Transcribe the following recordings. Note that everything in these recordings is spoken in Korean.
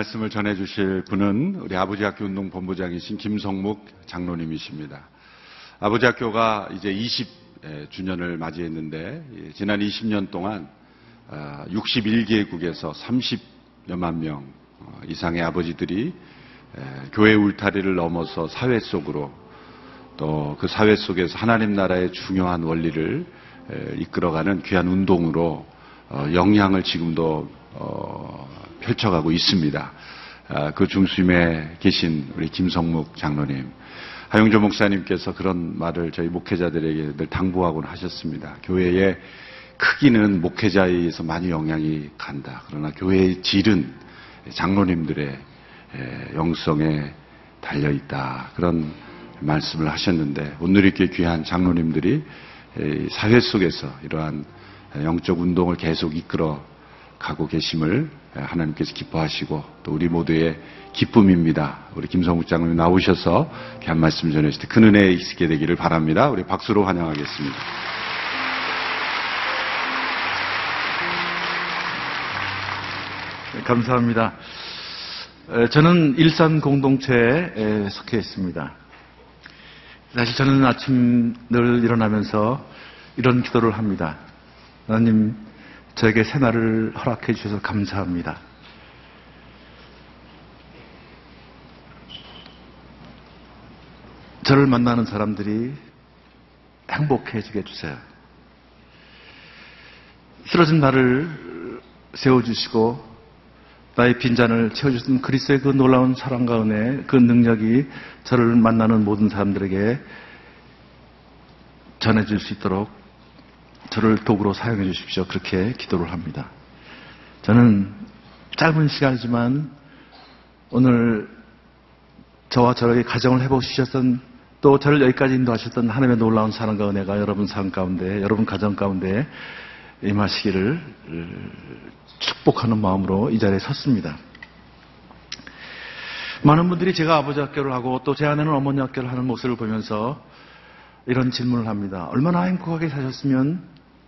말씀을 전해주실 분은 우리 아버지 학교 운동 본부장이신 김성묵 장로님이십니다. 아버지 학교가 이제 20주년을 맞이했는데 지난 20년 동안 61개국에서 30여만 명 이상의 아버지들이 교회 울타리를 넘어서 사회 속으로 또 그 사회 속에서 하나님 나라의 중요한 원리를 이끌어가는 귀한 운동으로 영향을 지금도 펼쳐가고 있습니다. 그 중심에 계신 우리 김성묵 장로님, 하용조 목사님께서 그런 말을 저희 목회자들에게 늘 당부하곤 하셨습니다. 교회의 크기는 목회자에 의해서 많이 영향이 간다. 그러나 교회의 질은 장로님들의 영성에 달려있다. 그런 말씀을 하셨는데 오늘 이렇게 귀한 장로님들이 사회 속에서 이러한 영적 운동을 계속 이끌어 가고 계심을 하나님께서 기뻐하시고 또 우리 모두의 기쁨입니다. 우리 김성묵 장로님 나오셔서 귀한 말씀 전해주실 때 큰 은혜에 있게 되기를 바랍니다. 우리 박수로 환영하겠습니다. 네, 감사합니다. 저는 일산 공동체에 속해 있습니다. 사실 저는 아침 늘 일어나면서 이런 기도를 합니다. 하나님, 저에게 새날을 허락해 주셔서 감사합니다. 저를 만나는 사람들이 행복해지게 해주세요. 쓰러진 나를 세워주시고 나의 빈잔을 채워주신 그리스도의 그 놀라운 사랑과 은혜, 그 능력이 저를 만나는 모든 사람들에게 전해질 수 있도록 저를 도구로 사용해 주십시오. 그렇게 기도를 합니다. 저는 짧은 시간이지만 오늘 저와 저에게 가정을 회복시켰던 또 저를 여기까지 인도하셨던 하나님의 놀라운 사랑과 은혜가 여러분 삶 가운데, 여러분 가정 가운데 임하시기를 축복하는 마음으로 이 자리에 섰습니다. 많은 분들이 제가 아버지 학교를 하고 또 제 아내는 어머니 학교를 하는 모습을 보면서 이런 질문을 합니다. 얼마나 행복하게 사셨으면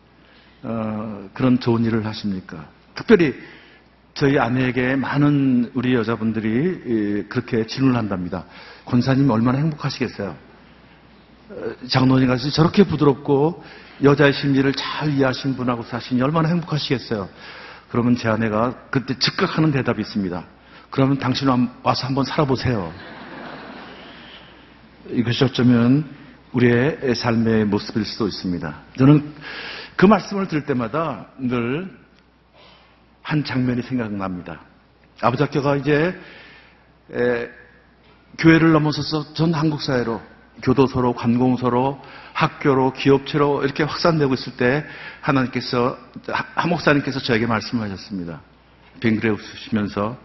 그런 좋은 일을 하십니까? 특별히 저희 아내에게 많은 우리 여자분들이 그렇게 질문을 한답니다. 권사님 얼마나 행복하시겠어요? 장로님 같이 저렇게 부드럽고 여자의 심리를 잘 이해하신 분하고 사시니 얼마나 행복하시겠어요? 그러면 제 아내가 그때 즉각하는 대답이 있습니다. 그러면 당신 와서 한번 살아보세요. 이것이 어쩌면 우리의 삶의 모습일 수도 있습니다. 저는 그 말씀을 들을 때마다 늘 한 장면이 생각납니다. 아버지 학교가 이제 교회를 넘어서서 전 한국 사회로 교도소로, 관공서로, 학교로, 기업체로 이렇게 확산되고 있을 때 하나님께서, 한 목사님께서 저에게 말씀하셨습니다. 빙그레 웃으시면서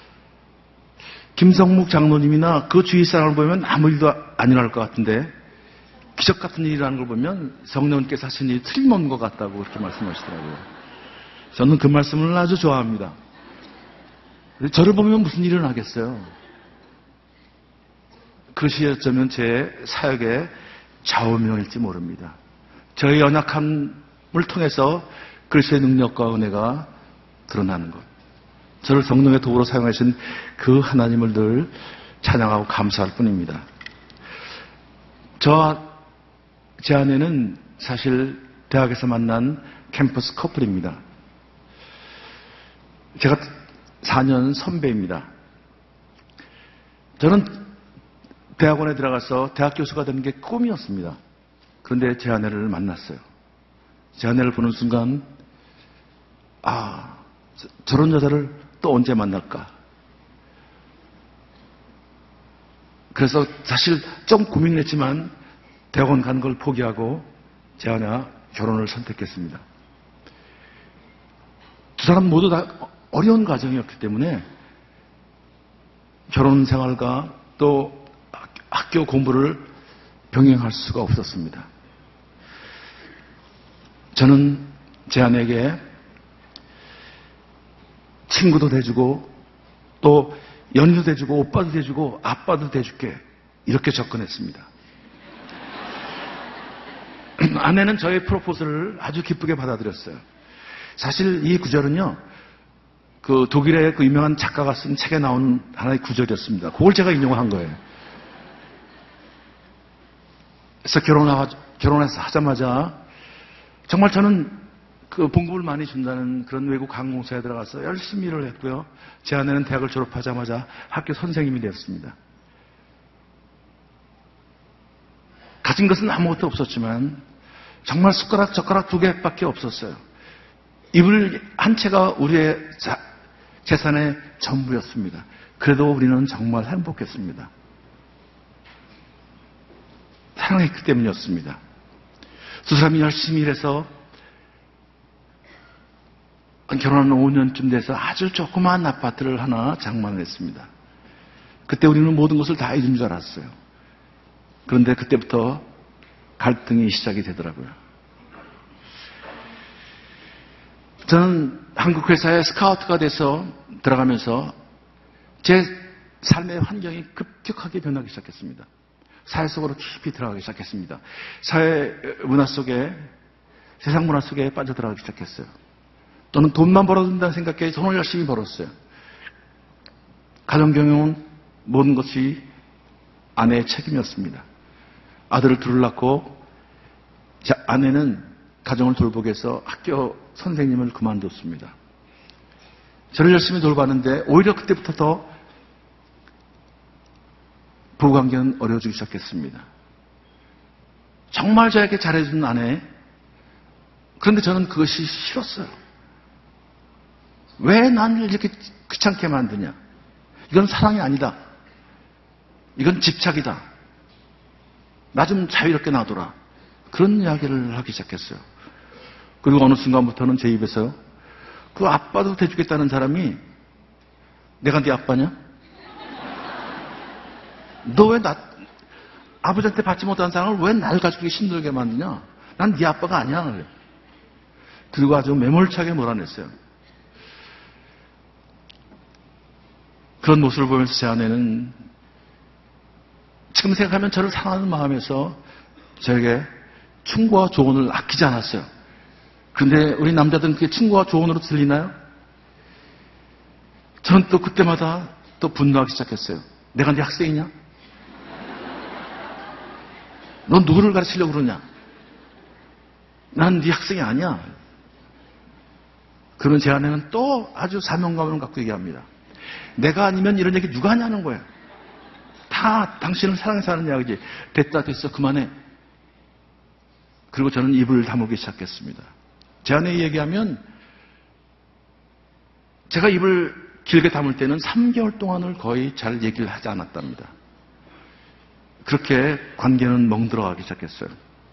김성묵 장로님이나 그 주위 사람을 보면 아무 일도 안 일어날 것 같은데 기적 같은 일이라는 걸 보면 성령님께서 하신 일이 틀림없는 것 같다고 그렇게 말씀하시더라고요. 저는 그 말씀을 아주 좋아합니다. 저를 보면 무슨 일이 일어나겠어요? 그것이 어쩌면 제 사역의 좌우명일지 모릅니다. 저의 연약함을 통해서 그리스도의 능력과 은혜가 드러나는 것. 저를 성령의 도구로 사용하신 그 하나님을 늘 찬양하고 감사할 뿐입니다. 저와 제 아내는 사실 대학에서 만난 캠퍼스 커플입니다. 제가 4년 선배입니다. 저는 대학원에 들어가서 대학 교수가 되는 게 꿈이었습니다. 그런데 제 아내를 만났어요. 제 아내를 보는 순간 저런 여자를 또 언제 만날까? 그래서 사실 좀 고민을 했지만 대학원 간 걸 포기하고 제 아내와 결혼을 선택했습니다. 두 사람 모두 다 어려운 과정이었기 때문에 결혼 생활과 또 학교 공부를 병행할 수가 없었습니다. 저는 제 아내에게 친구도 돼주고 또 연인도 돼주고 오빠도 돼주고 아빠도 돼줄게 이렇게 접근했습니다. 아내는 저의 프로포즈를 아주 기쁘게 받아들였어요. 사실 이 구절은요, 그 독일의 그 유명한 작가가 쓴 책에 나온 하나의 구절이었습니다. 그걸 제가 인용한 거예요. 그래서 결혼해서 하자마자 정말 저는 그 봉급을 많이 준다는 그런 외국 항공사에 들어가서 열심히 일을 했고요. 제 아내는 대학을 졸업하자마자 학교 선생님이 되었습니다. 가진 것은 아무것도 없었지만 정말 숟가락 젓가락 2개밖에 없었어요. 이불 한 채가 우리의 재산의 전부였습니다. 그래도 우리는 정말 행복했습니다. 사랑했기 때문이었습니다. 두 사람이 열심히 일해서 결혼한 5년쯤 돼서 아주 조그마한 아파트를 하나 장만을 했습니다. 그때 우리는 모든 것을 다 잊은 줄 알았어요. 그런데 그때부터 갈등이 시작이 되더라고요. 저는 한국 회사에 스카우트가 돼서 들어가면서 제 삶의 환경이 급격하게 변하기 시작했습니다. 사회 속으로 깊이 들어가기 시작했습니다. 사회 문화 속에, 세상 문화 속에 빠져들어가기 시작했어요. 또는 돈만 벌어준다는 생각에 돈을 열심히 벌었어요. 가정 경영은 모든 것이 아내의 책임이었습니다. 아들을 둘을 낳고 아내는 가정을 돌보기 위해서 학교 선생님을 그만뒀습니다. 저를 열심히 돌봤는데 오히려 그때부터 더 부부관계는 어려워지기 시작했습니다. 정말 저에게 잘해준 아내. 그런데 저는 그것이 싫었어요. 왜 나를 이렇게 귀찮게 만드냐? 이건 사랑이 아니다. 이건 집착이다. 나 좀 자유롭게 놔둬라. 그런 이야기를 하기 시작했어요. 그리고 어느 순간부터는 제 입에서 그 아빠도 돼주겠다는 사람이 내가 네 아빠냐? 너 왜 아버지한테 받지 못한 사람을 왜 나를 가지고 힘들게 만드냐? 난 네 아빠가 아니야. 그래. 그리고 아주 매몰차게 몰아냈어요. 그런 모습을 보면서 제 아내는 지금 생각하면 저를 사랑하는 마음에서 저에게 충고와 조언을 아끼지 않았어요. 그런데 우리 남자들은 그게 충고와 조언으로 들리나요? 저는 또 그때마다 또 분노하기 시작했어요. 내가 네 학생이냐? 넌 누구를 가르치려고 그러냐? 난 네 학생이 아니야. 그런 제 아내는 또 아주 사명감을 갖고 얘기합니다. 내가 아니면 이런 얘기 누가 하냐는 거야. 다 당신을 사랑해서 하는 이야기지. 됐어 그만해. 그리고 저는 입을 다물기 시작했습니다. 제 아내 얘기하면 제가 입을 길게 다물 때는 3개월 동안을 거의 잘 얘기를 하지 않았답니다. 그렇게 관계는 멍들어가기 시작했어요.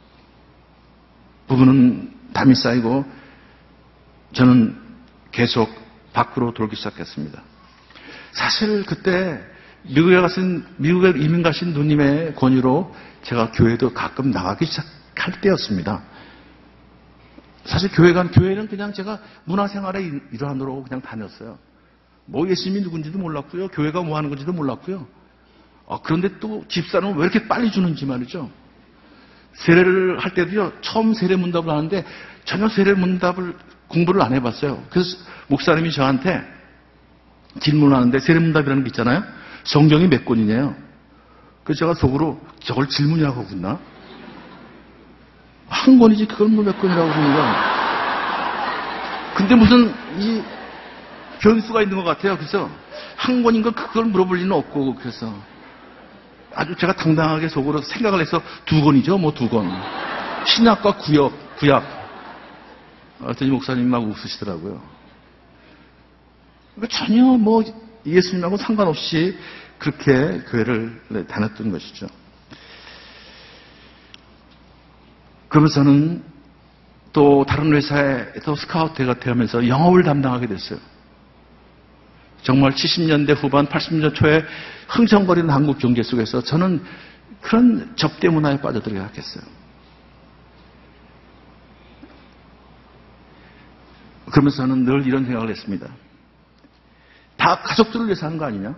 부부는 담이 쌓이고 저는 계속 밖으로 돌기 시작했습니다. 사실 그때 미국에 이민 가신 누님의 권유로 제가 교회도 가끔 나가기 시작할 때였습니다. 사실 교회는 그냥 제가 문화생활의 일환으로 그냥 다녔어요. 뭐 예수님이 누군지도 몰랐고요. 교회가 뭐 하는 건지도 몰랐고요. 그런데 또 집사는 왜 이렇게 빨리 주는지 말이죠. 세례를 할 때도요. 처음 세례 문답을 하는데 전혀 세례 문답을 공부를 안 해봤어요. 그래서 목사님이 저한테 질문하는데 세례 문답이라는 게 있잖아요. 성경이 몇 권이냐요. 그래서 제가 속으로 저걸 질문이라고 그랬나? 한 권이지 그걸 뭐 몇 권이라고 그러는 거야. 근데 무슨 이 변수가 있는 것 같아요. 그래서 한 권인 걸 그걸 물어볼 리는 없고 그래서 아주 제가 당당하게 속으로 생각을 해서 2권이죠. 뭐 2권. 신약과 구약. 어떤 목사님 막 웃으시더라고요. 그러니까 전혀 뭐 예수님하고 상관없이 그렇게 교회를 다녔던 것이죠. 그러면서 저는 또 다른 회사에서 스카우트가 되면서 영업을 담당하게 됐어요. 정말 70년대 후반, 80년대 초에 흥청거리는 한국 경제 속에서 저는 그런 접대 문화에 빠져들게 했어요. 그러면서 저는 늘 이런 생각을 했습니다. 다 가족들을 위해서 하는 거 아니냐?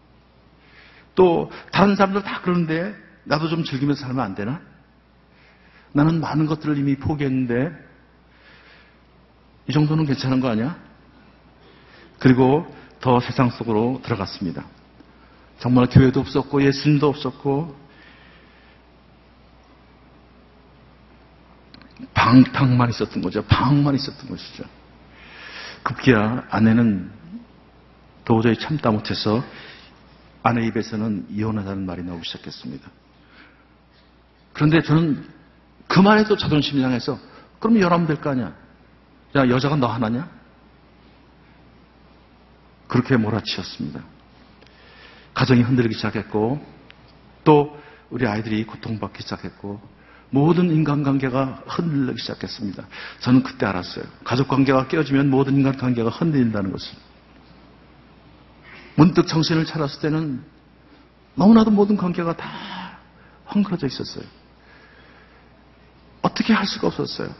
또 다른 사람들 다 그러는데 나도 좀 즐기면서 살면 안 되나? 나는 많은 것들을 이미 포기했는데 이 정도는 괜찮은 거 아니야? 그리고 더 세상 속으로 들어갔습니다. 정말 교회도 없었고 예수님도 없었고 방탕만 있었던 거죠. 방만 있었던 것이죠. 급기야 아내는 도저히 참다 못해서 아내 입에서는 이혼하자는 말이 나오기 시작했습니다. 그런데 저는 그 말에도 자존심이 상해서 그럼 열하면 될 거 아니야. 야, 여자가 너 하나냐? 그렇게 몰아치웠습니다. 가정이 흔들리기 시작했고 또 우리 아이들이 고통받기 시작했고 모든 인간관계가 흔들리기 시작했습니다. 저는 그때 알았어요. 가족관계가 깨어지면 모든 인간관계가 흔들린다는 것을. 문득 정신을 차렸을 때는 너무나도 모든 관계가 다 헝클어져 있었어요. 어떻게 할 수가 없었어요.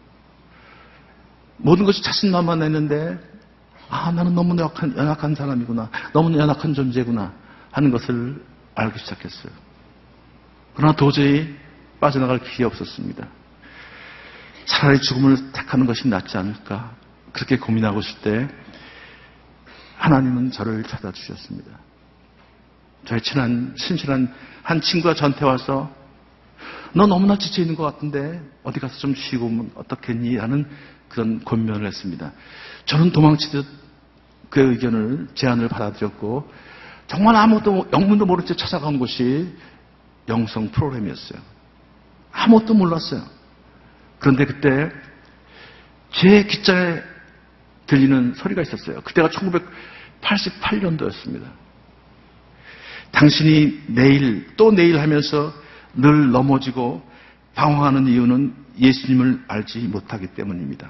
모든 것이 자신만만했는데 나는 너무 연약한 사람이구나. 너무 연약한 존재구나 하는 것을 알기 시작했어요. 그러나 도저히 빠져나갈 길이 없었습니다. 차라리 죽음을 택하는 것이 낫지 않을까 그렇게 고민하고 있을 때 하나님은 저를 찾아주셨습니다. 저의 친한 신실한 한 친구가 저한테 와서 너 너무나 지쳐있는 것 같은데 어디 가서 좀 쉬고 오면 어떻겠니? 라는 그런 권면을 했습니다. 저는 도망치듯 그의 의견을 제안을 받아들였고 정말 아무것도 영문도 모른 채 찾아간 곳이 영성 프로그램이었어요. 아무것도 몰랐어요. 그런데 그때 제 귓자에 들리는 소리가 있었어요. 그때가 1988년도였습니다. 당신이 내일 또 내일 하면서 늘 넘어지고 방황하는 이유는 예수님을 알지 못하기 때문입니다.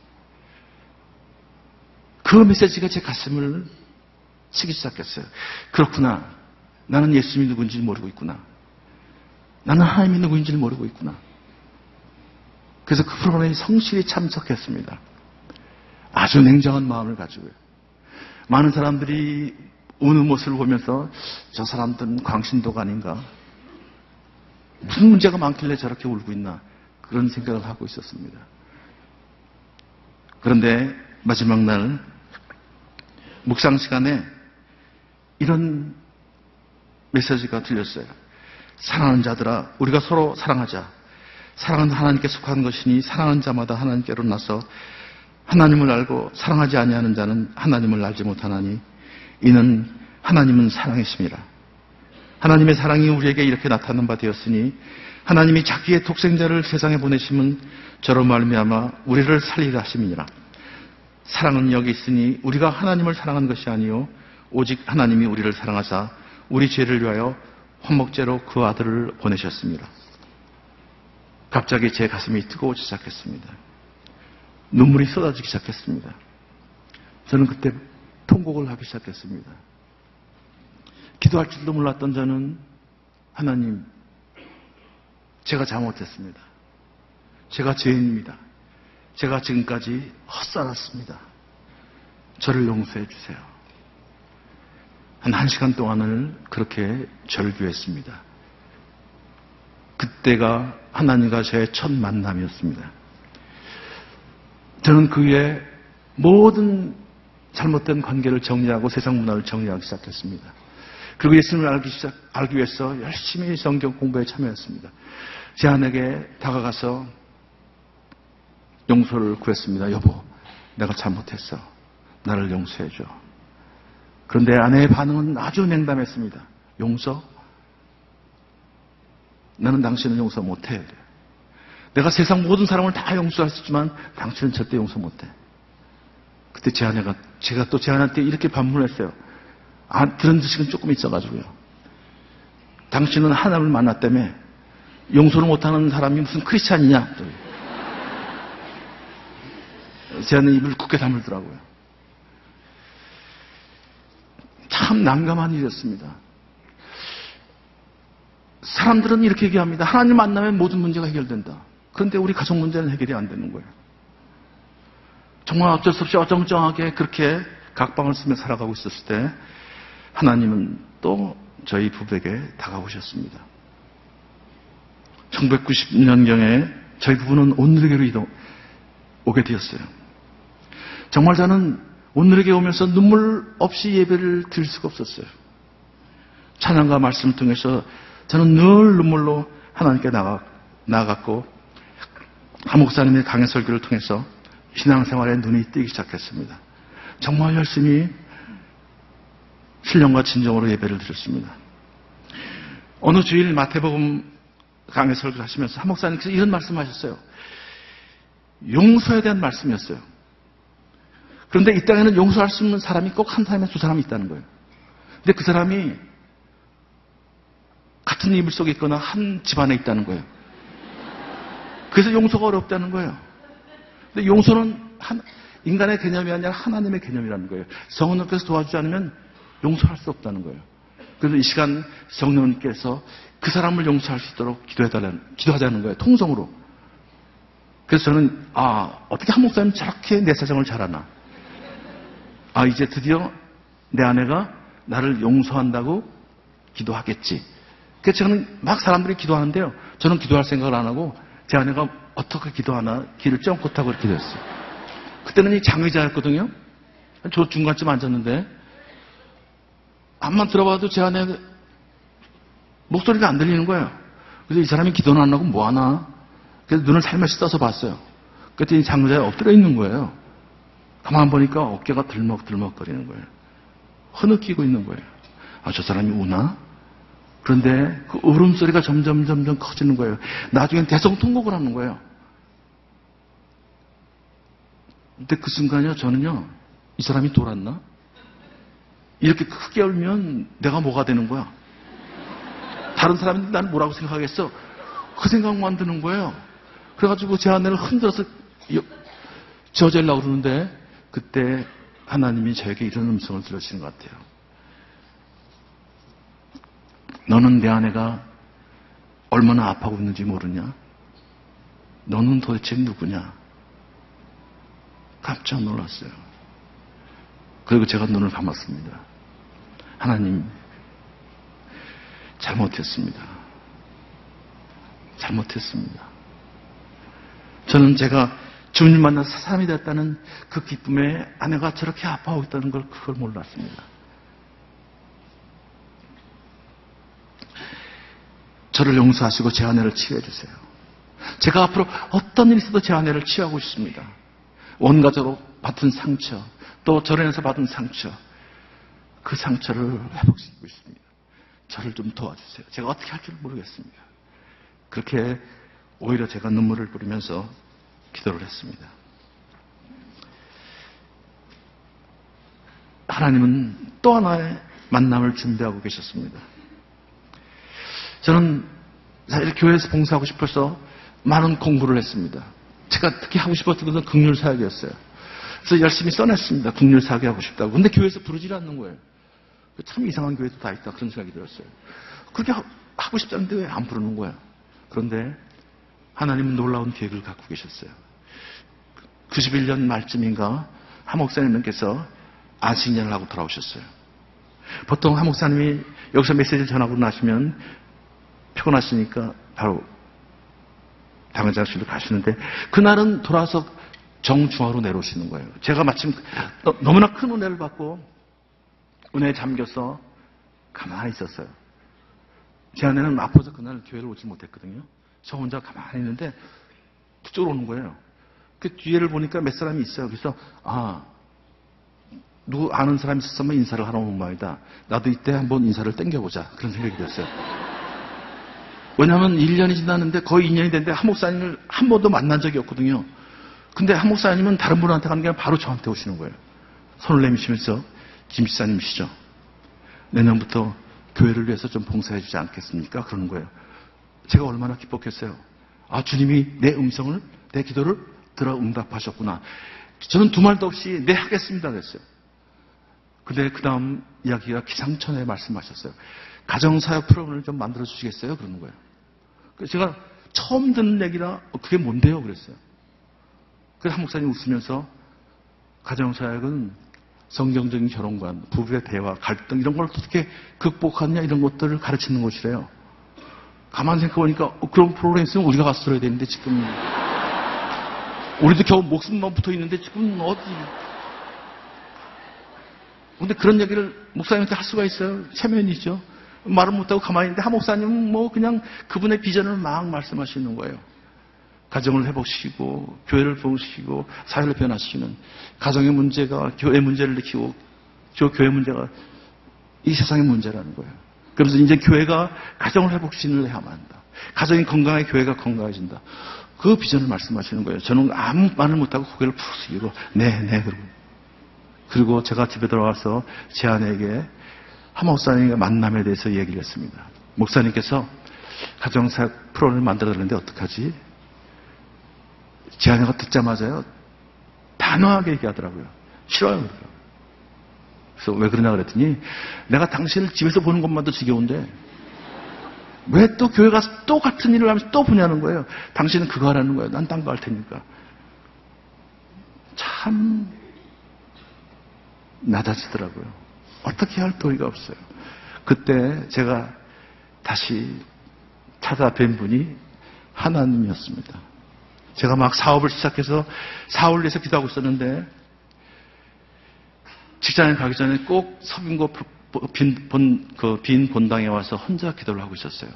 그 메시지가 제 가슴을 치기 시작했어요. 그렇구나. 나는 예수님이 누구인지 모르고 있구나. 나는 하나님이 누구인지를 모르고 있구나. 그래서 그 프로그램에 성실히 참석했습니다. 아주 냉정한 마음을 가지고요. 많은 사람들이 우는 모습을 보면서 저 사람들은 광신도가 아닌가. 무슨 문제가 많길래 저렇게 울고 있나. 그런 생각을 하고 있었습니다. 그런데 마지막 날 묵상 시간에 이런 메시지가 들렸어요. 사랑하는 자들아, 우리가 서로 사랑하자. 사랑은 하나님께 속한 것이니 사랑하는 자마다 하나님께로 나서 하나님을 알고 사랑하지 아니하는 자는 하나님을 알지 못하나니 이는 하나님은 사랑이심이라. 하나님의 사랑이 우리에게 이렇게 나타난 바 되었으니 하나님이 자기의 독생자를 세상에 보내심은 저로 말미암아 우리를 살리라 하심이니라. 사랑은 여기 있으니 우리가 하나님을 사랑한 것이 아니요 오직 하나님이 우리를 사랑하사 우리 죄를 위하여 화목제로 그 아들을 보내셨습니다. 갑자기 제 가슴이 뜨거워지기 시작했습니다. 눈물이 쏟아지기 시작했습니다. 저는 그때 통곡을 하기 시작했습니다. 기도할 줄도 몰랐던 저는 하나님, 제가 잘못했습니다. 제가 죄인입니다. 제가 지금까지 헛살았습니다. 저를 용서해 주세요. 한 1시간 동안을 그렇게 절규했습니다. 그때가 하나님과 저의 첫 만남이었습니다. 저는 그 후에 모든 잘못된 관계를 정리하고 세상 문화를 정리하기 시작했습니다. 그리고 예수님을 알기 위해서 열심히 성경 공부에 참여했습니다. 제 아내에게 다가가서 용서를 구했습니다. 여보, 내가 잘못했어. 나를 용서해줘. 그런데 아내의 반응은 아주 냉담했습니다. 용서? 나는 당신을 용서 못해. 내가 세상 모든 사람을 다 용서할 수 있지만 당신은 절대 용서 못해. 그때 제 아내가, 제가 또 제 아내한테 이렇게 반문했어요. 들은 지식은 조금 있어가지고요. 당신은 하나님을 만났다며 용서를 못하는 사람이 무슨 크리스찬이냐. 제 아내 입을 굳게 다물더라고요. 참 난감한 일이었습니다. 사람들은 이렇게 얘기합니다. 하나님 만나면 모든 문제가 해결된다. 그런데 우리 가족 문제는 해결이 안 되는 거예요. 정말 어쩔 수 없이 어정쩡하게 그렇게 각방을 쓰며 살아가고 있었을 때 하나님은 또 저희 부부에게 다가오셨습니다. 1990년경에 저희 부부는 온누리교로 오게 되었어요. 정말 저는 오늘에게 오면서 눈물 없이 예배를 드릴 수가 없었어요. 찬양과 말씀을 통해서 저는 늘 눈물로 하나님께 나아갔고 한 목사님의 강해 설교를 통해서 신앙생활에 눈이 뜨기 시작했습니다. 정말 열심히 신령과 진정으로 예배를 드렸습니다. 어느 주일 마태복음 강해 설교를 하시면서 한 목사님께서 이런 말씀하셨어요. 용서에 대한 말씀이었어요. 그런데 이 땅에는 용서할 수 없는 사람이 꼭 한 사람에 두 사람이 있다는 거예요. 근데 그 사람이 같은 이불 속에 있거나 한 집안에 있다는 거예요. 그래서 용서가 어렵다는 거예요. 근데 용서는 인간의 개념이 아니라 하나님의 개념이라는 거예요. 성령께서 도와주지 않으면 용서할 수 없다는 거예요. 그래서 이 시간 성령님께서 그 사람을 용서할 수 있도록 기도하자는 거예요. 통성으로. 그래서 저는 어떻게 한 목사님 저렇게 내 사정을 잘 아나. 이제 드디어 내 아내가 나를 용서한다고 기도하겠지. 그래서 저는 막 사람들이 기도하는데요. 저는 기도할 생각을 안 하고 제 아내가 어떻게 기도하나 길을 쫑긋 타고 이렇게 됐어요. 그때는 이 장의자였거든요. 저 중간쯤 앉았는데 앞만 들어봐도 제 아내 목소리가 안 들리는 거예요. 그래서 이 사람이 기도는 안 하고 뭐 하나. 그래서 눈을 살며시 떠서 봤어요. 그랬더니 장의자에 엎드려 있는 거예요. 가만 보니까 어깨가 들먹들먹거리는 거예요. 흐느끼고 있는 거예요. 저 사람이 우나? 그런데 그 울음소리가 점점 커지는 거예요. 나중엔 대성통곡을 하는 거예요. 근데 그 순간이요, 저는요, 이 사람이 돌았나? 이렇게 크게 울면 내가 뭐가 되는 거야? 다른 사람이 나는 뭐라고 생각하겠어? 그 생각만 드는 거예요. 그래가지고 제 아내를 흔들어서 저질려고 그러는데 그때 하나님이 저에게 이런 음성을 들으시는 것 같아요. 너는 내 아내가 얼마나 아파하고 있는지 모르냐? 너는 도대체 누구냐? 깜짝 놀랐어요. 그리고 제가 눈을 감았습니다. 하나님, 잘못했습니다. 저는 제가 주님 만나서 사람이 됐다는 그 기쁨에 아내가 저렇게 아파하고 있다는 걸 그걸 몰랐습니다. 저를 용서하시고 제 아내를 치유해 주세요. 제가 앞으로 어떤 일이 있어도 제 아내를 치유하고 싶습니다. 원가적으로 받은 상처, 또 저로 인해서 받은 상처, 그 상처를 회복시키고 있습니다. 저를 좀 도와주세요. 제가 어떻게 할 줄 모르겠습니다. 그렇게 오히려 제가 눈물을 뿌리면서 기도를 했습니다. 하나님은 또 하나의 만남을 준비하고 계셨습니다. 저는 사실 교회에서 봉사하고 싶어서 많은 공부를 했습니다. 제가 특히 하고 싶었던 것은 긍휼사역이었어요. 그래서 열심히 써냈습니다. 긍휼사역이 하고 싶다고. 근데 교회에서 부르질 않는 거예요. 참 이상한 교회도 다 있다 그런 생각이 들었어요. 그렇게 하고 싶다는데 왜 안 부르는 거야? 그런데 하나님은 놀라운 계획을 갖고 계셨어요. 91년 말쯤인가 한 목사님께서 안식년을 하고 돌아오셨어요. 보통 한 목사님이 여기서 메시지를 전하고 나시면 피곤하시니까 바로 당회장실로 가시는데 그날은 돌아와서 정중앙으로 내려오시는 거예요. 제가 마침 너무나 큰 은혜를 받고 은혜에 잠겨서 가만히 있었어요. 제 아내는 아파서 그날 교회를 오지 못했거든요. 저 혼자 가만히 있는데 그쪽으로 오는 거예요. 그 뒤에를 보니까 몇 사람이 있어요. 그래서 누구 아는 사람이 있었으면 인사를 하러 온 모양이다. 나도 이때 한번 인사를 땡겨보자. 그런 생각이 들었어요. 왜냐하면 1년이 지났는데 거의 2년이 됐는데 한 목사님을 한 번도 만난 적이 없거든요. 근데 한 목사님은 다른 분한테 가는 게 아니라 바로 저한테 오시는 거예요. 손을 내미시면서 김 지사님이시죠. 내년부터 교회를 위해서 좀 봉사해 주지 않겠습니까? 그러는 거예요. 제가 얼마나 기뻤겠어요. 주님이 내 음성을, 내 기도를 들어 응답하셨구나. 저는 두 말도 없이 네 하겠습니다 그랬어요. 근데 그 다음 이야기가 기상천외 말씀하셨어요. 가정사역 프로그램을 좀 만들어 주시겠어요? 그러는 거예요. 그래서 제가 처음 듣는 얘기라 그게 뭔데요? 그랬어요. 그래서 한 목사님 웃으면서 가정사역은 성경적인 결혼관, 부부의 대화, 갈등 이런 걸 어떻게 극복하느냐 이런 것들을 가르치는 곳이래요. 가만히 생각해보니까 그런 프로그램 있으면 우리가 가서 들어야 되는데 지금 우리도 겨우 목숨만 붙어있는데 지금 어디 근데 그런 얘기를 목사님한테 할 수가 있어요? 체면이죠. 말은 못하고 가만히 있는데 한 목사님은 뭐 그냥 그분의 비전을 막 말씀하시는 거예요. 가정을 회복시키고 교회를 회복시키고 사회를 변화시키는 가정의 문제가 교회 문제를 일으키고 교회 문제가 이 세상의 문제라는 거예요. 그래서 이제 교회가 가정을 회복시키는 해야만 한다. 가정이 건강해 교회가 건강해진다. 그 비전을 말씀하시는 거예요. 저는 아무 말을 못하고 고개를 푹 숙이고 네 그리고 제가 집에 들어와서 제 아내에게 한 목사님과 만남에 대해서 얘기를 했습니다. 목사님께서 가정사역 프로를 만들어달라는데 어떡하지? 제 아내가 듣자마자요 단호하게 얘기하더라고요. 싫어요. 그래서 왜 그러냐 그랬더니 내가 당신을 집에서 보는 것만도 지겨운데 왜 또 교회 가서 또 같은 일을 하면서 또 보냐는 거예요. 당신은 그거 하라는 거예요. 난 딴 거 할 테니까. 참 낮아지더라고요. 어떻게 할 도리가 없어요. 그때 제가 다시 찾아뵌 분이 하나님이었습니다. 제가 막 사업을 시작해서 사업을 위해서 기도하고 있었는데 직장에 가기 전에 꼭 서빙고 빈 본당에 와서 혼자 기도를 하고 있었어요.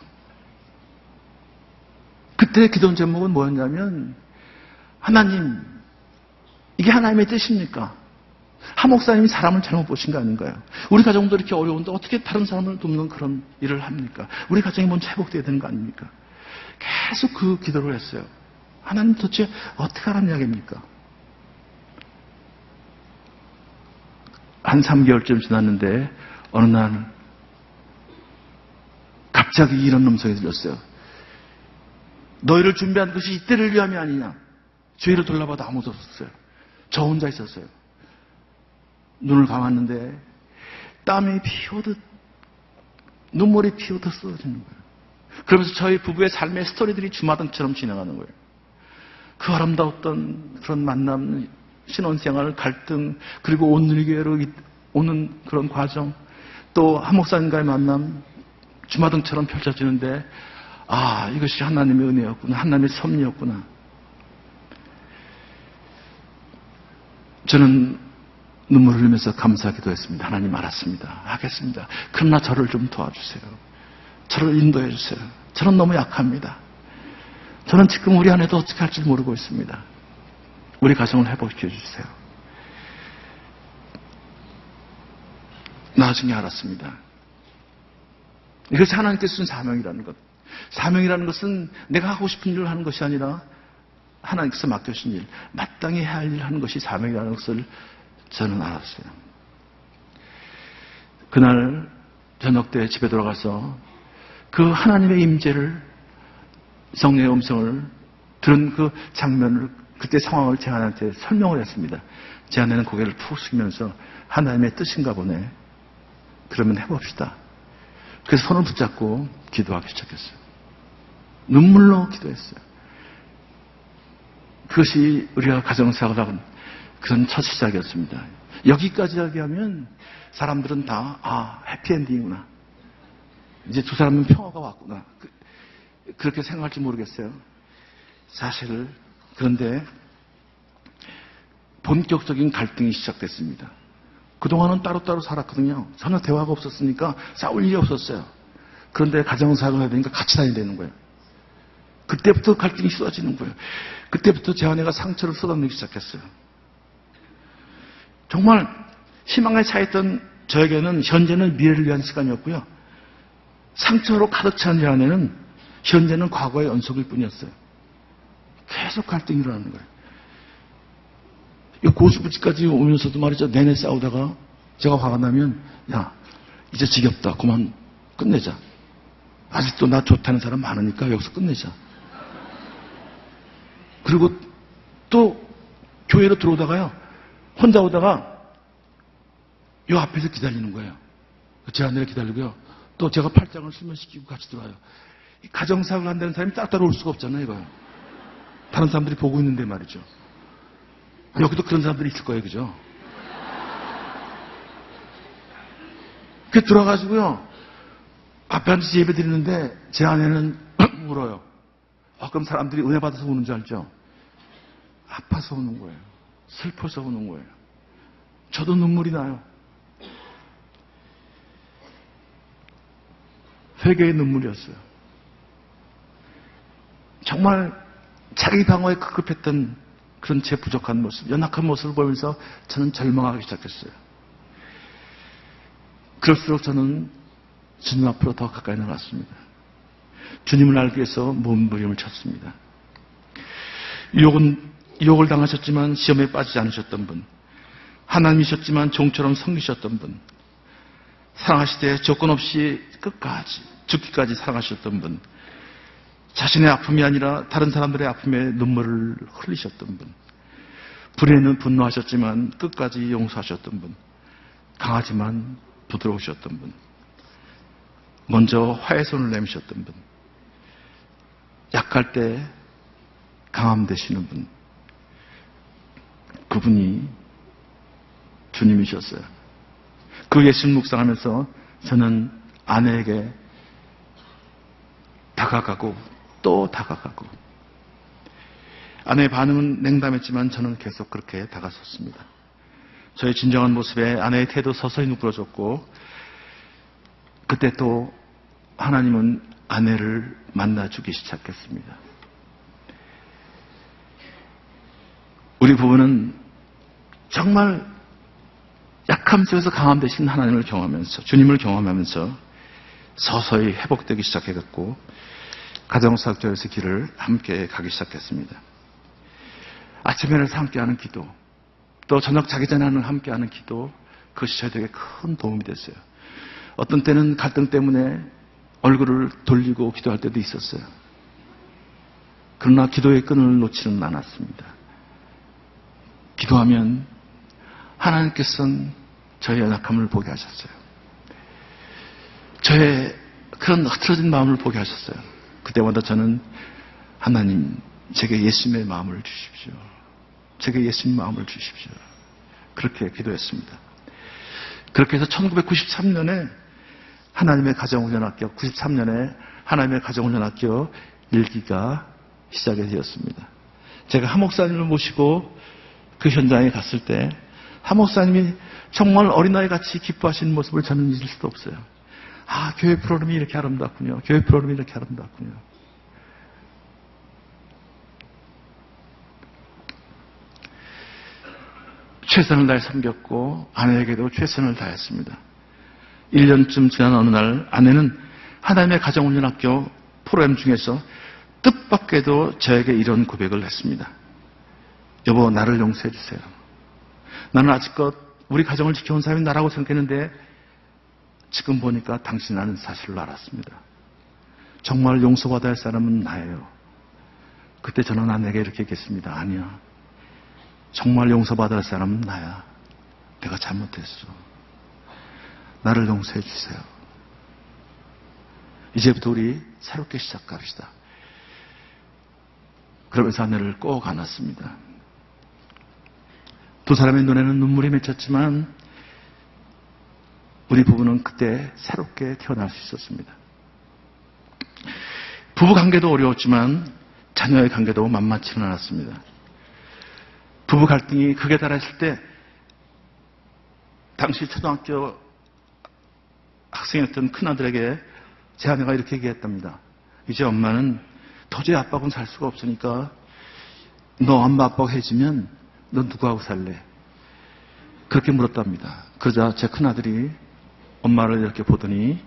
그때 기도 제목은 뭐였냐면 하나님, 이게 하나님의 뜻입니까? 한 목사님이 사람을 잘못 보신 거 아닌가요? 우리 가정도 이렇게 어려운데 어떻게 다른 사람을 돕는 그런 일을 합니까? 우리 가정이 먼저 회복돼야 되는 거 아닙니까? 계속 그 기도를 했어요. 하나님 도대체 어떻게 하라는 이야기입니까? 한 3개월쯤 지났는데 어느 날 갑자기 이런 음성이 들렸어요. 너희를 준비한 것이 이때를 위함이 아니냐. 주위를 돌아봐도 아무도 없었어요. 저 혼자 있었어요. 눈을 감았는데 땀이 피오듯 눈물이 피오듯 쏟아지는 거예요. 그러면서 저희 부부의 삶의 스토리들이 주마등처럼 진행하는 거예요. 그 아름다웠던 그런 만남, 신혼생활, 갈등, 그리고 온누리교회로 오는 그런 과정, 또 한 목사님과의 만남, 주마등처럼 펼쳐지는데 아, 이것이 하나님의 은혜였구나. 하나님의 섭리였구나. 저는 눈물을 흘리면서 감사하기도 했습니다. 하나님 알았습니다. 하겠습니다. 그러나 저를 좀 도와주세요. 저를 인도해 주세요. 저는 너무 약합니다. 저는 지금 우리 아내도 어떻게 할지 모르고 있습니다. 우리 가정을 회복시켜 주세요. 나중에 알았습니다. 이것이 하나님께서 주신 사명이라는 것. 사명이라는 것은 내가 하고 싶은 일을 하는 것이 아니라 하나님께서 맡겨주신 일, 마땅히 해야 할 일을 하는 것이 사명이라는 것을 저는 알았어요. 그날 저녁 때 집에 돌아가서 그 하나님의 임재를, 성령의 음성을 들은 그 장면을, 그때 상황을 제 아내한테 설명을 했습니다. 제 아내는 고개를 푹 숙이면서 하나님의 뜻인가 보네. 그러면 해봅시다. 그래서 손을 붙잡고 기도하기 시작했어요. 눈물로 기도했어요. 그것이 우리가 가정사역을 하는 그런 첫 시작이었습니다. 여기까지 얘기하면 사람들은 다 해피엔딩이구나. 이제 두 사람은 평화가 왔구나. 그렇게 생각할지 모르겠어요. 사실 그런데 본격적인 갈등이 시작됐습니다. 그동안은 따로따로 살았거든요. 전혀 대화가 없었으니까 싸울 일이 없었어요. 그런데 가정사역을 해야 되니까 같이 다녀야 되는 거예요. 그때부터 갈등이 쏟아지는 거예요. 그때부터 제 아내가 상처를 쏟아내기 시작했어요. 정말 희망에 차있던 저에게는 현재는 미래를 위한 시간이었고요. 상처로 가득 찬 제 아내는 현재는 과거의 연속일 뿐이었어요. 계속 갈등이 일어나는 거예요. 이 고수부지까지 오면서도 말이죠. 내내 싸우다가 제가 화가 나면 야, 이제 지겹다. 그만 끝내자. 아직도 나 좋다는 사람 많으니까 여기서 끝내자. 그리고 또 교회로 들어오다가요. 혼자 오다가 이 앞에서 기다리는 거예요. 제 아내를 기다리고요. 또 제가 팔짱을 수면시키고 같이 들어와요. 가정사역을 한다는 사람이 따로 올 수가 없잖아요. 이거요. 다른 사람들이 보고 있는데 말이죠. 여기도 그런 사람들이 있을 거예요. 그죠? 그 들어가지고요. 앞에 앉아서 예배 드리는데 제 아내는 울어요. 그럼 사람들이 은혜 받아서 우는 줄 알죠? 아파서 우는 거예요. 슬퍼서 우는 거예요. 저도 눈물이 나요. 회개의 눈물이었어요. 정말 자기 방어에 급급했던 그런 제 부족한 모습, 연약한 모습을 보면서 저는 절망하기 시작했어요. 그럴수록 저는 주님 앞으로 더 가까이 나갔습니다. 주님을 알기 위해서 몸부림을 쳤습니다. 유혹을 당하셨지만 시험에 빠지지 않으셨던 분, 하나님이셨지만 종처럼 섬기셨던 분, 사랑하시되 조건 없이 끝까지 죽기까지 사랑하셨던 분, 자신의 아픔이 아니라 다른 사람들의 아픔에 눈물을 흘리셨던 분, 불의에는 분노하셨지만 끝까지 용서하셨던 분, 강하지만 부드러우셨던 분, 먼저 화해 손을 내미셨던 분, 약할 때 강함 되시는 분, 그분이 주님이셨어요. 그 예수님 묵상하면서 저는 아내에게 다가가고 또 다가가고, 아내의 반응은 냉담했지만 저는 계속 그렇게 다가섰습니다. 저의 진정한 모습에 아내의 태도 서서히 누그러졌고, 그때 또 하나님은 아내를 만나주기 시작했습니다. 우리 부부는 정말 약함 속에서 강함 되신 하나님을 경험하면서, 주님을 경험하면서 서서히 회복되기 시작했고, 가정사역자에서 길을 함께 가기 시작했습니다. 아침에는 함께하는 기도, 또 저녁 자기 전에는 함께하는 기도, 그것이 저에게 큰 도움이 됐어요. 어떤 때는 갈등 때문에 얼굴을 돌리고 기도할 때도 있었어요. 그러나 기도의 끈을 놓지는 않았습니다. 기도하면 하나님께서는 저의 연약함을 보게 하셨어요. 저의 그런 흐트러진 마음을 보게 하셨어요. 그때마다 저는 하나님, 제게 예수님의 마음을 주십시오. 제게 예수님 마음을 주십시오. 그렇게 기도했습니다. 그렇게 해서 1993년에 하나님의 가정훈련학교, 93년에 하나님의 가정훈련학교 1기가 시작이 되었습니다. 제가 한 목사님을 모시고 그 현장에 갔을 때 한 목사님이 정말 어린아이 같이 기뻐하시는 모습을 저는 잊을 수도 없어요. 아, 교회 프로그램이 이렇게 아름답군요. 교회 프로그램이 이렇게 아름답군요. 최선을 다해 섬겼고 아내에게도 최선을 다했습니다. 1년쯤 지난 어느 날 아내는 하나님의 가정훈련학교 프로그램 중에서 뜻밖에도 저에게 이런 고백을 했습니다. 여보, 나를 용서해 주세요. 나는 아직껏 우리 가정을 지켜온 사람이 나라고 생각했는데 지금 보니까 당신이라는 사실을 알았습니다. 정말 용서받아야 할 사람은 나예요. 그때 저는 아내에게 이렇게 얘기했습니다. 아니야. 정말 용서받아야 할 사람은 나야. 내가 잘못했어. 나를 용서해 주세요. 이제부터 우리 새롭게 시작합시다. 그러면서 아내를 꼭 안았습니다. 두 사람의 눈에는 눈물이 맺혔지만 우리 부부는 그때 새롭게 태어날 수 있었습니다. 부부 관계도 어려웠지만 자녀의 관계도 만만치는 않았습니다. 부부 갈등이 극에 달했을 때 당시 초등학교 학생이었던 큰아들에게 제 아내가 이렇게 얘기했답니다. 이제 엄마는 도저히 아빠하고는 살 수가 없으니까 너 엄마 아빠가 해지면 너 누구하고 살래? 그렇게 물었답니다. 그러자 제 큰아들이 엄마를 이렇게 보더니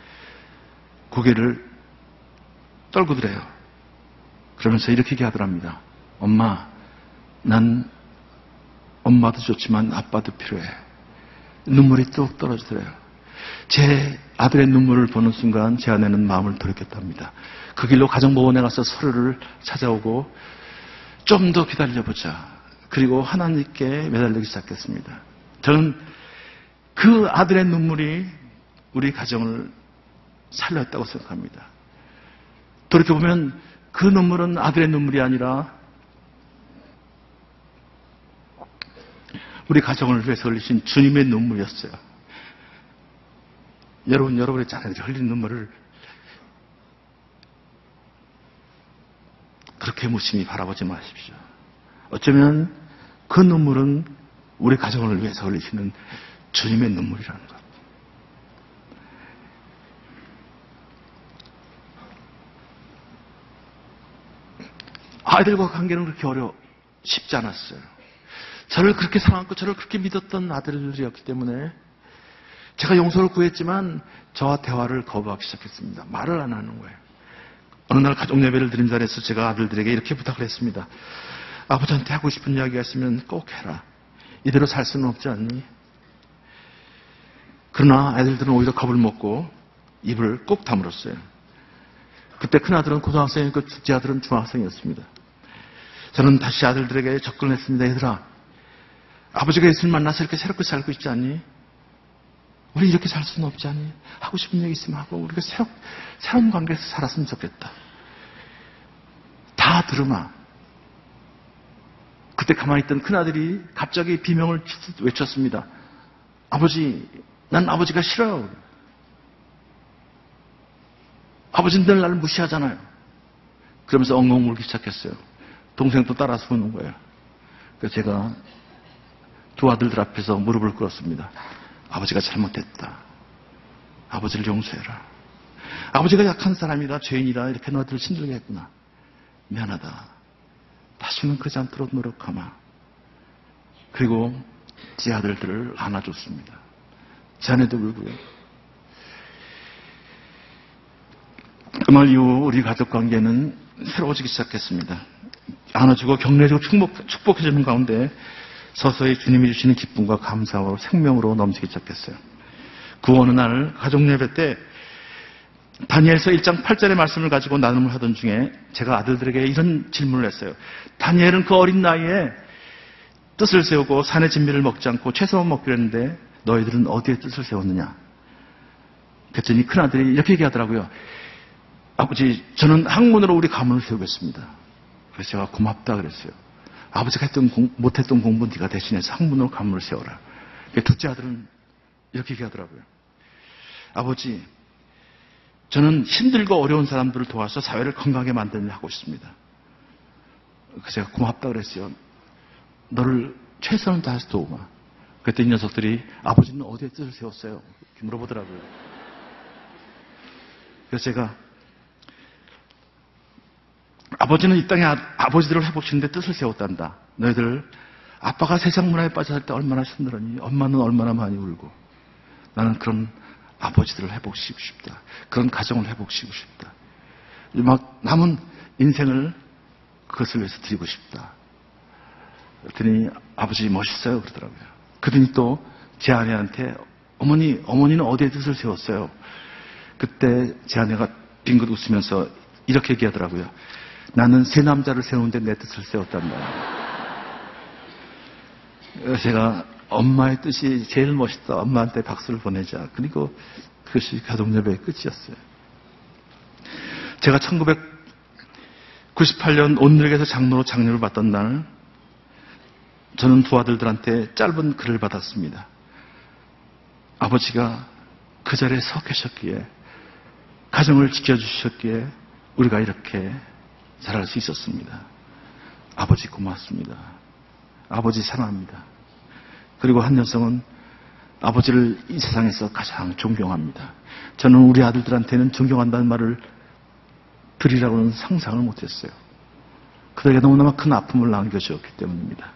고개를 떨구더래요. 그러면서 이렇게 얘기하더랍니다. 엄마, 난 엄마도 좋지만 아빠도 필요해. 눈물이 뚝 떨어지더래요. 제 아들의 눈물을 보는 순간 제 아내는 마음을 돌이켰답니다. 그 길로 가정법원에 가서 서류를 찾아오고 좀 더 기다려보자. 그리고 하나님께 매달리기 시작했습니다. 저는 그 아들의 눈물이 우리 가정을 살렸다고 생각합니다. 돌이켜보면 그 눈물은 아들의 눈물이 아니라 우리 가정을 위해서 흘리신 주님의 눈물이었어요. 여러분의 자녀들이 흘린 눈물을 그렇게 무심히 바라보지 마십시오. 어쩌면 그 눈물은 우리 가정을 위해서 흘리시는 주님의 눈물이라는 것. 아이들과 관계는 그렇게 쉽지 않았어요. 저를 그렇게 사랑하고 저를 그렇게 믿었던 아들들이었기 때문에 제가 용서를 구했지만 저와 대화를 거부하기 시작했습니다. 말을 안 하는 거예요. 어느 날 가족 예배를 드린 자리에서 제가 아들들에게 이렇게 부탁을 했습니다. 아버지한테 하고 싶은 이야기가 있으면 꼭 해라. 이대로 살 수는 없지 않니? 그러나 아이들들은 오히려 겁을 먹고 입을 꼭 다물었어요. 그때 큰아들은 고등학생이고 둘째 아들은 중학생이었습니다. 저는 다시 아들들에게 접근했습니다. 얘들아, 아버지가 예수님 만나서 이렇게 새롭게 살고 있지 않니? 우리 이렇게 살 수는 없지 않니? 하고 싶은 얘기 있으면 하고 우리가 새로운 관계에서 살았으면 좋겠다. 다 들으마. 그때 가만히 있던 큰아들이 갑자기 비명을 외쳤습니다. 아버지, 난 아버지가 싫어요. 아버지는 늘 나를 무시하잖아요. 그러면서 엉엉 울기 시작했어요. 동생도 따라서 우는 거예요. 그래서 제가 두 아들들 앞에서 무릎을 꿇었습니다. 아버지가 잘못했다. 아버지를 용서해라. 아버지가 약한 사람이라 죄인이라 이렇게 너희들을 힘들게 했구나. 미안하다. 다시는 그러지 않도록 노력하마. 그리고 제 아들들을 안아줬습니다. 제 아내도 울고요. 그 말 이후 우리 가족 관계는 새로워지기 시작했습니다. 안아주고 격려해주고 축복해주는 가운데 서서히 주님이 주시는 기쁨과 감사로 생명으로 넘치기 시작했어요. 그 어느 날 가족 예배 때 다니엘서 1장 8절의 말씀을 가지고 나눔을 하던 중에 제가 아들들에게 이런 질문을 했어요. 다니엘은 그 어린 나이에 뜻을 세우고 산의 진미를 먹지 않고 채소만 먹기로 했는데 너희들은 어디에 뜻을 세웠느냐? 그랬더니 큰아들이 이렇게 얘기하더라고요. 아버지, 저는 학문으로 우리 가문을 세우겠습니다. 그래서 제가 고맙다 그랬어요. 아버지가 못했던 공부 네가 대신해서 학문으로 가문을 세워라. 둘째 아들은 이렇게 얘기하더라고요. 아버지, 저는 힘들고 어려운 사람들을 도와서 사회를 건강하게 만드는 일 하고 있습니다. 그래서 제가 고맙다 그랬어요. 너를 최선을 다해서 도우마. 그랬더니 이 녀석들이 아버지는 어디에 뜻을 세웠어요? 이렇게 물어보더라고요. 그래서 제가 아버지는 이 땅에 아버지들을 회복시키는데 뜻을 세웠단다. 너희들 아빠가 세상 문화에 빠졌을 때 얼마나 힘들었니? 엄마는 얼마나 많이 울고. 나는 그런 아버지들을 회복시키고 싶다. 그런 가정을 회복시키고 싶다. 막 남은 인생을 그것을 위해서 드리고 싶다. 그랬더니 아버지 멋있어요 그러더라고요. 그러더니 또 제 아내한테 어머니는 어디에 뜻을 세웠어요? 그때 제 아내가 빙긋 웃으면서 이렇게 얘기하더라고요. 나는 세 남자를 세우는데 내 뜻을 세웠단다. 제가 엄마의 뜻이 제일 멋있다. 엄마한테 박수를 보내자. 그리고 그것이 가족예배의 끝이었어요. 제가 1998년 온누리교에서 장로로 장려를 받던 날 저는 두 아들들한테 짧은 글을 받았습니다. 아버지가 그 자리에 서 계셨기에 가정을 지켜주셨기에 우리가 이렇게 잘할 수 있었습니다. 아버지 고맙습니다. 아버지 사랑합니다. 그리고 한 녀석은 아버지를 이 세상에서 가장 존경합니다. 저는 우리 아들들한테는 존경한다는 말을 드리라고는 상상을 못했어요. 그들에게 너무나 큰 아픔을 남겨주었기 때문입니다.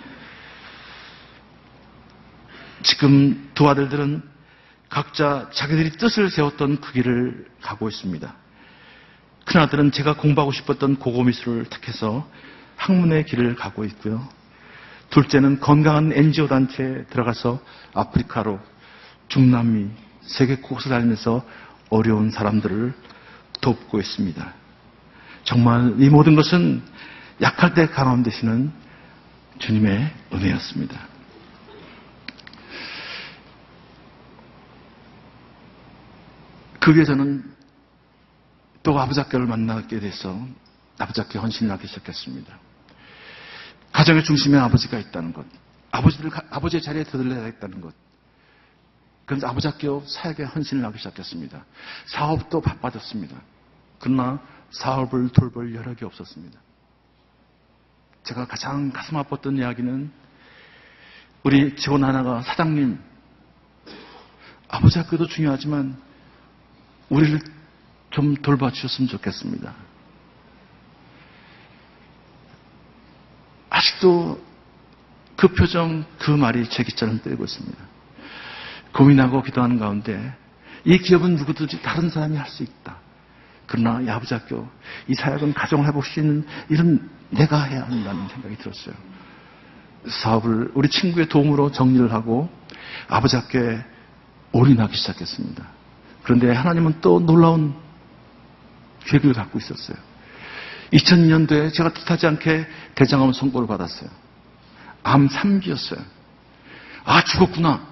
지금 두 아들들은 각자 자기들이 뜻을 세웠던 그 길을 가고 있습니다. 큰아들은 제가 공부하고 싶었던 고고미술을 택해서 학문의 길을 가고 있고요. 둘째는 건강한 NGO 단체에 들어가서 아프리카로 중남미 세계 곳을 다니면서 어려운 사람들을 돕고 있습니다. 정말 이 모든 것은 약할 때 강함 되시는 주님의 은혜였습니다. 그 위에 저는 또 아버지 학교를 만나게 돼서 아버지 학교에 헌신을 하기 시작했습니다. 가정의 중심에 아버지가 있다는 것, 아버지의 자리에 들러야겠다는 것. 그래서 아버지 학교 사역에 헌신을 하기 시작했습니다. 사업도 바빠졌습니다. 그러나 사업을 돌볼 여력이 없었습니다. 제가 가장 가슴 아팠던 이야기는 우리 직원 하나가 사장님, 아버지 학교도 중요하지만 우리를 좀 돌봐주셨으면 좋겠습니다. 아직도 그 표정, 그 말이 제 귓자를 때리고 있습니다. 고민하고 기도하는 가운데 이 기업은 누구든지 다른 사람이 할 수 있다. 그러나 이 아버지 학교, 이 사역은 가정을 회복할 수 있는 일은 내가 해야 한다는 생각이 들었어요. 사업을 우리 친구의 도움으로 정리를 하고 아버지 학교에 올인하기 시작했습니다. 그런데 하나님은 또 놀라운 계획을 갖고 있었어요. 2002년도에 제가 뜻하지 않게 대장암 선고를 받았어요. 암 3기였어요. 아, 죽었구나.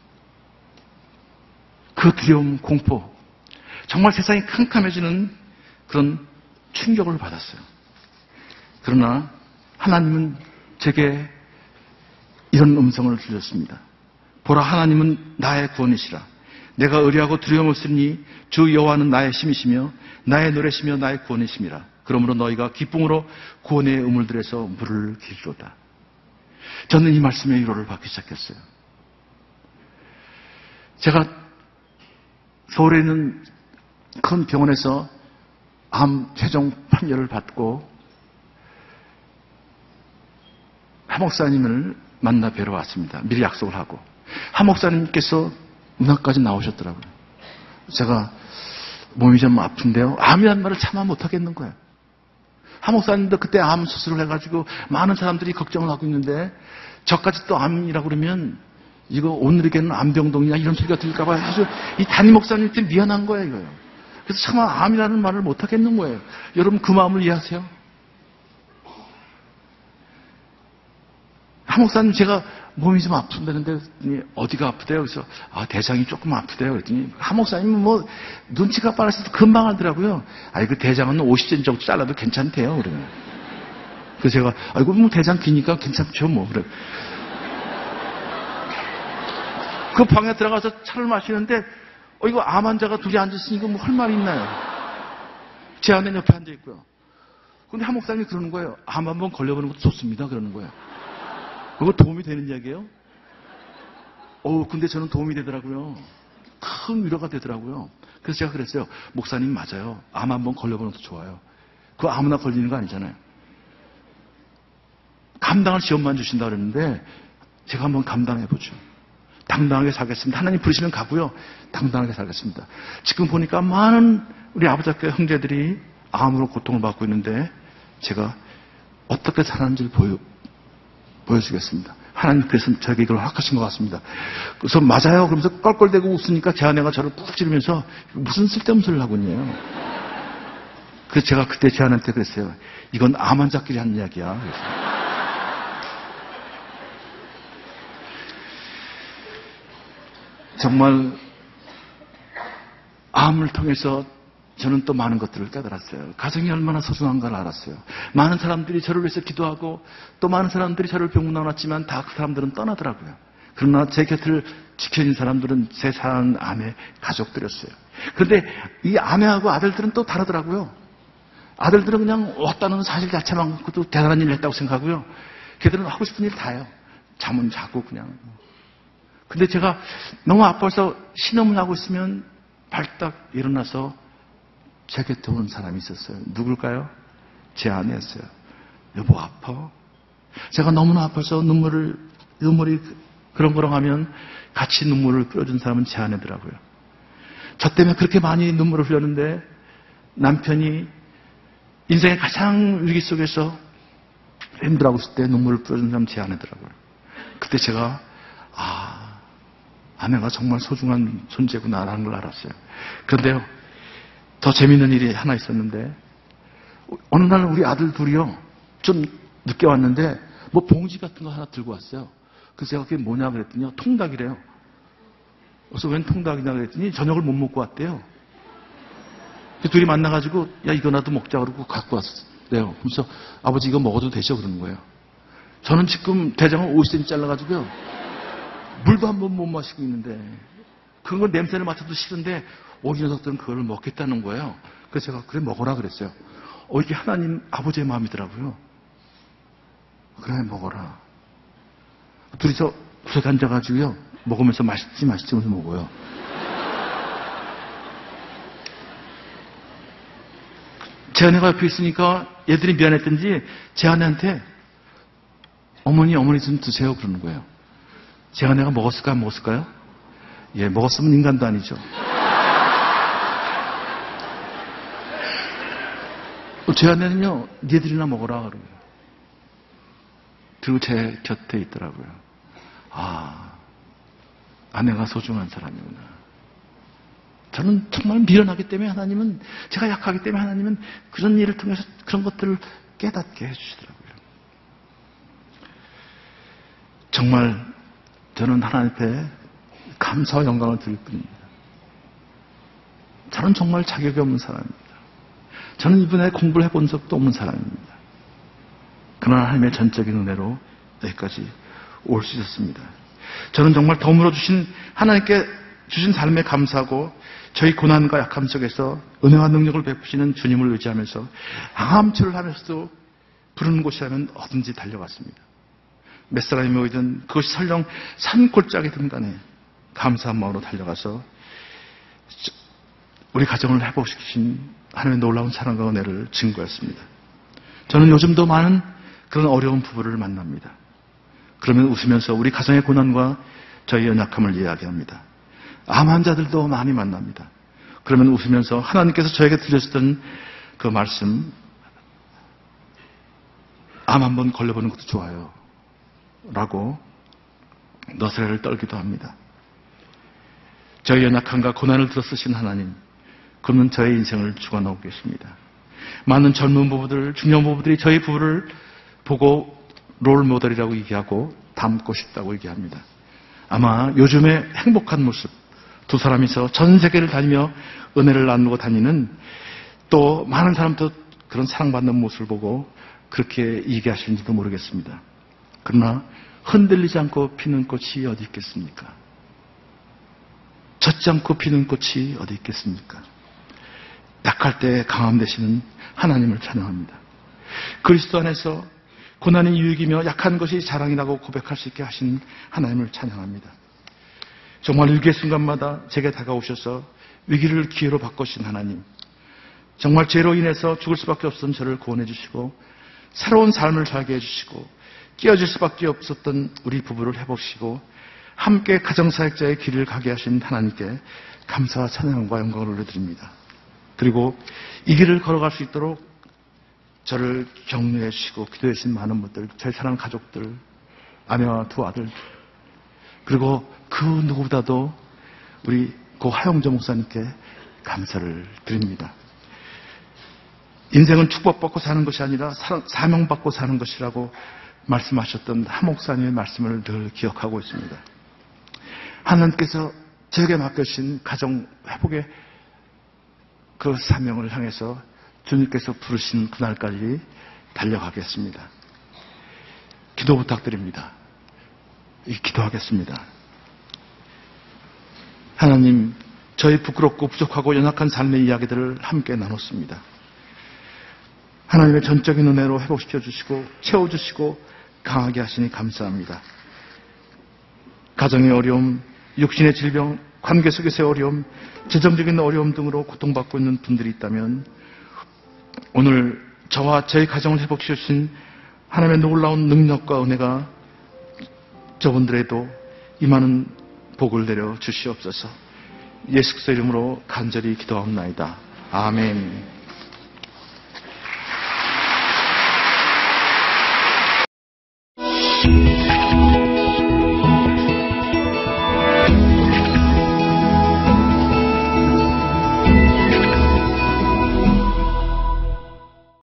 그 두려움, 공포, 정말 세상이 캄캄해지는 그런 충격을 받았어요. 그러나 하나님은 제게 이런 음성을 주셨습니다. 보라, 하나님은 나의 구원이시라. 내가 의리하고 두려움 없으니 주 여호와는 나의 힘이시며 나의 노래시며 나의 구원이심이라. 그러므로 너희가 기쁨으로 구원의 우물들에서 물을 기르로다. 저는 이 말씀의 위로를 받기 시작했어요. 제가 서울에 있는 큰 병원에서 암 최종 판결을 받고 하 목사님을 만나 뵈러 왔습니다. 미리 약속을 하고. 하 목사님께서 문 앞까지 나오셨더라고요. 제가 몸이 좀 아픈데요. 암이란 말을 차마 못하겠는 거예요. 하 목사님도 그때 암 수술을 해가지고 많은 사람들이 걱정을 하고 있는데 저까지 또 암이라고 그러면 이거 오늘에게는 암병동이냐 이런 소리가 들릴까봐 아주 이 담임 목사님한테 미안한 거예요, 이거요. 그래서 차마 암이라는 말을 못하겠는 거예요. 여러분 그 마음을 이해하세요? 하 목사님 제가 몸이 좀 아픈다는데 어디가 아프대요? 그래서 대장이 조금 아프대요. 그랬더니 하 목사님은 뭐 눈치가 빨라서 금방 하더라고요. 그 대장은 50cm 정도 잘라도 괜찮대요. 그러면. 그래서 제가 아이고 뭐 대장 기니까 괜찮죠 뭐 그래. 그 방에 들어가서 차를 마시는데 이거 암 환자가 둘이 앉아있으니까 뭐 할 말이 있나요? 제 아내 옆에 앉아 있고요. 근데 하 목사님이 그러는 거예요. 암 한번 걸려보는 것도 좋습니다. 그러는 거예요. 그거 도움이 되는 이야기예요? 근데 저는 도움이 되더라고요. 큰 위로가 되더라고요. 그래서 제가 그랬어요. 목사님 맞아요. 암 한번 걸려보는 것도 좋아요. 그거 아무나 걸리는 거 아니잖아요. 감당할 시험만 주신다 그랬는데 제가 한번 감당해보죠. 당당하게 살겠습니다. 하나님 부르시면 가고요. 당당하게 살겠습니다. 지금 보니까 많은 우리 아버지 학교 형제들이 암으로 고통을 받고 있는데 제가 어떻게 살았는지를 보여주겠습니다. 하나님 그래서 저에게 이걸 허락하신 것 같습니다. 그래서 맞아요. 그러면서 껄껄대고 웃으니까 제 아내가 저를 꾹 찌르면서 무슨 쓸데없는 소리를 하고 있네요. 그래서 제가 그때 제 아내한테 그랬어요. 이건 암 환자끼리 하는 이야기야. 그래서. 정말 암을 통해서 저는 또 많은 것들을 깨달았어요. 가정이 얼마나 소중한가를 알았어요. 많은 사람들이 저를 위해서 기도하고 또 많은 사람들이 저를 병문안 왔지만 다 그 사람들은 떠나더라고요. 그러나 제 곁을 지켜준 사람들은 제 사랑하는 아내 가족들이었어요. 그런데 이 아내하고 아들들은 또 다르더라고요. 아들들은 그냥 왔다는 사실 자체만 갖고도 대단한 일을 했다고 생각하고요. 걔들은 하고 싶은 일 다 해요. 잠은 자고 그냥. 근데 제가 너무 아파서 신음을 하고 있으면 발딱 일어나서 제 곁에 오는 사람이 있었어요. 누굴까요? 제 아내였어요. 여보 아파? 제가 너무나 아파서 눈물이 그렁그렁하면 같이 눈물을 뿌려준 사람은 제 아내더라고요. 저 때문에 그렇게 많이 눈물을 흘렸는데 남편이 인생의 가장 위기 속에서 힘들어하고 있을 때 눈물을 뿌려준 사람은 제 아내더라고요. 그때 제가 아내가 정말 소중한 존재구나라는 걸 알았어요. 그런데요, 더 재밌는 일이 하나 있었는데, 어느 날 우리 아들 둘이요, 좀 늦게 왔는데, 뭐 봉지 같은 거 하나 들고 왔어요. 그래서 제가 그게 뭐냐 그랬더니, 통닭이래요. 그래서 웬 통닭이냐 그랬더니, 저녁을 못 먹고 왔대요. 둘이 만나가지고, 야, 이거 나도 먹자 그러고 갖고 왔어요. 그래서 아버지 이거 먹어도 되죠? 그러는 거예요. 저는 지금 대장을 50cm 잘라가지고요. 물도 한 번 못 마시고 있는데 그걸 냄새를 맡아도 싫은데 우리 녀석들은 그걸 먹겠다는 거예요. 그래서 제가 그래 먹어라 그랬어요. 이게 하나님 아버지의 마음이더라고요. 그래 먹어라. 둘이서 구석에 앉아가지고요. 먹으면서 맛있지 하면서 먹어요. 제 아내가 옆에 있으니까 얘들이 미안했던지 제 아내한테 어머니 좀 드세요. 그러는 거예요. 제가 내가 먹었을까요? 안 먹었을까요? 예, 먹었으면 인간도 아니죠. 제 아내는요, 니들이나 먹어라. 그러고요. 그리고 제 곁에 있더라고요. 아, 아내가 소중한 사람이구나. 저는 정말 미련하기 때문에 하나님은, 제가 약하기 때문에 하나님은 그런 일을 통해서 그런 것들을 깨닫게 해주시더라고요. 정말 저는 하나님 앞에 감사와 영광을 드릴 뿐입니다. 저는 정말 자격이 없는 사람입니다. 저는 이번에 공부를 해본 적도 없는 사람입니다. 그러나 하나님의 전적인 은혜로 여기까지 올 수 있었습니다. 저는 정말 더불어 주신 하나님께 주신 삶에 감사하고 저희 고난과 약함 속에서 은혜와 능력을 베푸시는 주님을 의지하면서 항암치를 하면서도 부르는 곳이라면 어딘지 달려갔습니다. 몇 사람이 모이든 그것이 설령 산골짜기든 간에 감사한 마음으로 달려가서 우리 가정을 회복시키신 하나님의 놀라운 사랑과 은혜를 증거했습니다. 저는 요즘도 많은 그런 어려운 부부를 만납니다. 그러면 웃으면서 우리 가정의 고난과 저희 연약함을 이야기합니다. 암 환자들도 많이 만납니다. 그러면 웃으면서 하나님께서 저에게 들려주던 그 말씀, 암 한번 걸려보는 것도 좋아요 라고 너스레를 떨기도 합니다. 저희 연약함과 고난을 들어 쓰신 하나님, 그는 저의 인생을 주관하고 계십니다. 많은 젊은 부부들, 중년 부부들이 저희 부부를 보고 롤 모델이라고 얘기하고 닮고 싶다고 얘기합니다. 아마 요즘의 행복한 모습, 두 사람이서 전 세계를 다니며 은혜를 나누고 다니는, 또 많은 사람도 그런 사랑받는 모습을 보고 그렇게 얘기하시는지도 모르겠습니다. 그러나 흔들리지 않고 피는 꽃이 어디 있겠습니까? 젖지 않고 피는 꽃이 어디 있겠습니까? 약할 때 강함 되시는 하나님을 찬양합니다. 그리스도 안에서 고난이 유익이며 약한 것이 자랑이라고 고백할 수 있게 하신 하나님을 찬양합니다. 정말 위기의 순간마다 제게 다가오셔서 위기를 기회로 바꾸신 하나님, 정말 죄로 인해서 죽을 수밖에 없었던 저를 구원해 주시고 새로운 삶을 살게 해주시고 끼어질 수밖에 없었던 우리 부부를 회복시키고 함께 가정사역자의 길을 가게 하신 하나님께 감사와 찬양과 영광을 올려드립니다. 그리고 이 길을 걸어갈 수 있도록 저를 격려해 주시고 기도해 주신 많은 분들, 저희 사랑하는 가족들, 아내와 두 아들, 그리고 그 누구보다도 우리 고 하영조 목사님께 감사를 드립니다. 인생은 축복받고 사는 것이 아니라 사명받고 사는 것이라고 말씀하셨던 하 목사님의 말씀을 늘 기억하고 있습니다. 하나님께서 저에게 맡겨주신 가정 회복의 그 사명을 향해서 주님께서 부르신 그날까지 달려가겠습니다. 기도 부탁드립니다. 기도하겠습니다. 하나님, 저희 부끄럽고 부족하고 연약한 삶의 이야기들을 함께 나눴습니다. 하나님의 전적인 은혜로 회복시켜 주시고 채워주시고 강하게 하시니 감사합니다. 가정의 어려움, 육신의 질병, 관계 속에서의 어려움, 재정적인 어려움 등으로 고통받고 있는 분들이 있다면 오늘 저와 저희 가정을 회복시켜 주신 하나님의 놀라운 능력과 은혜가 저분들에도 임하는 복을 내려 주시옵소서. 예수 그리스도 이름으로 간절히 기도하옵나이다. 아멘.